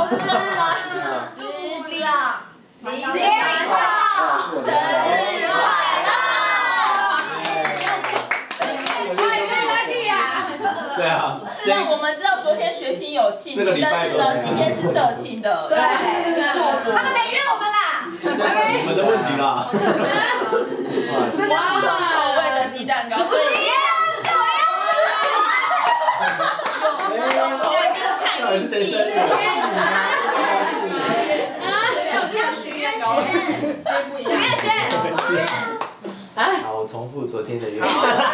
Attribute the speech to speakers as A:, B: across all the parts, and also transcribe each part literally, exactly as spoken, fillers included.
A: 是生日吗？
B: 十几啊，
A: 零零快乐，生日快乐！快在哪里呀？
C: 对啊。
D: 知道我们知道昨天学亲有庆祝，但是呢，今天是社亲的。
A: 对，他们没约我们啦。
C: 你们的问题啦。
D: 哇，口味的鸡蛋糕，所以。有口味就是看运气。
A: 我就要许愿糕，许愿许愿。
E: 好，我重复昨天的愿望。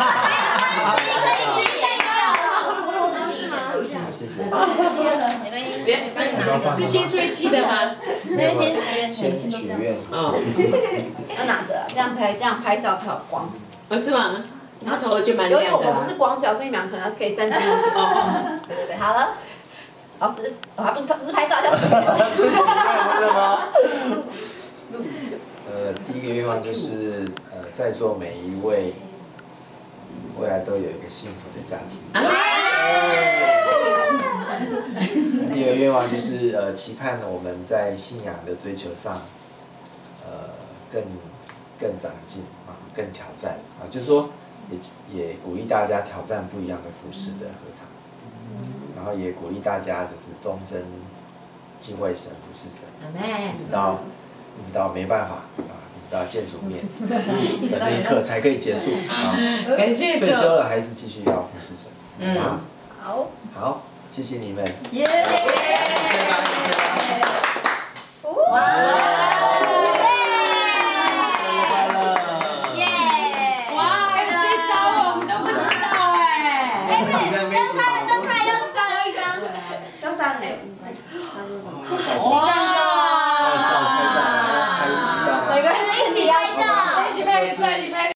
E: 谢谢。
B: 没关系，别帮你拿着。
F: 是新吹气的吗？
B: 没有，先许愿，
E: 先许愿。
F: 哦。
A: 要拿着，这样才这样拍照才有光。
F: 哦，是吗？他头就蛮
A: 由
F: 亮的。
A: 于我们是光脚，所以你们俩可能可以站近一点。哦。对对对，好了。老师，哦，他不是不是拍照，要许愿。
E: 是许愿的吗？呃，第一个愿望就是呃，在座每一位未来都有一个幸福的家庭。第二个愿望就是呃，期盼我们在信仰的追求上，呃，更更长进啊，更挑战啊，就是说也也鼓励大家挑战不一样的服饰的合唱，然后也鼓励大家就是终身敬畏神、服侍神，一直到一直到没办法啊，一直到见主面的那一刻才可以结束啊。
F: 感谢主。
E: 退休了还是继续要服侍神。
F: 嗯。
A: 好。
E: 好，谢谢你们。
D: 耶！
A: 哇！
C: 耶！
F: 哇，还有这招我们都不知道哎。
A: 哎，灯牌灯牌要上有一张，要上嘞。好期待。